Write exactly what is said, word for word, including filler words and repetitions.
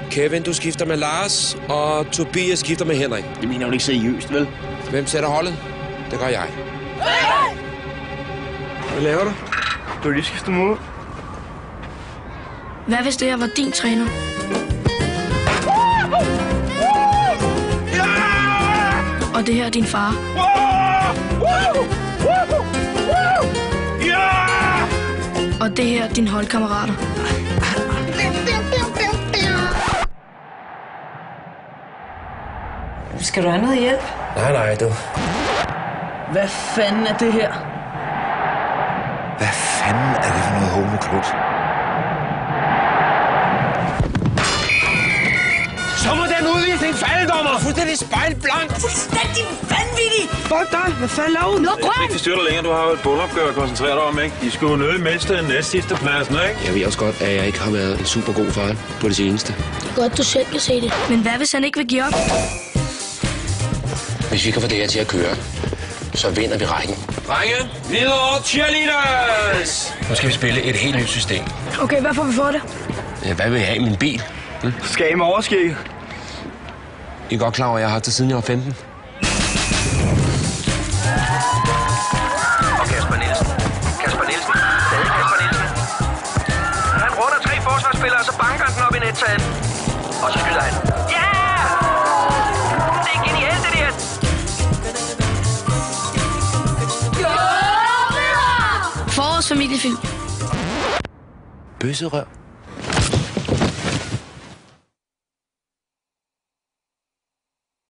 Kevin, du skifter med Lars, og Tobias skifter med Henrik. Det mener jo ikke seriøst, vel? Hvem sætter holdet? Det gør jeg. Hvad laver du? Du har lige skiftet mod. Hvad hvis det her var din træner? Og det her er din far. Og det her er dine holdkammerater. Skal du have noget hjælp? Nej, nej, du. Hvad fanden er det her? Hvad fanden er det for noget homoklut? Så må den udvisning falde, dommer! Fuldstændig spejlblank! Fuldstændig vanvittig! Fuck dig! Hvad fanden laver du? Luk Jeg skal røven! ikke forstyrre dig længere. Du har jo et bundopgør at koncentrere dig om, ikke? I skulle jo nødt miste næst sidste pladsen, ikke? Jeg ved også godt, at jeg ikke har været en super god far på det seneste. Det er godt, du selv kan se det. Men hvad hvis han ikke vil give op? Hvis vi kan få det her til at køre, så vinder vi rækken. Drenge, videre cheerleaders! Nu skal vi spille et helt nyt system. Okay, hvad får vi for det? Ja, hvad vil jeg have i min bil? Hm? Skal I med overskægget? I er godt klar over, at jeg har haft det siden jeg var femten. Og Kasper Nielsen. Kasper Nielsen. Stadig Kasper Nielsen. Han runder tre forsvarsspillere, og så banker han den op i nettagen. Og så skyder han. Ja! Det er genialt, det der. Forårs familiefilm. Bøsserøv.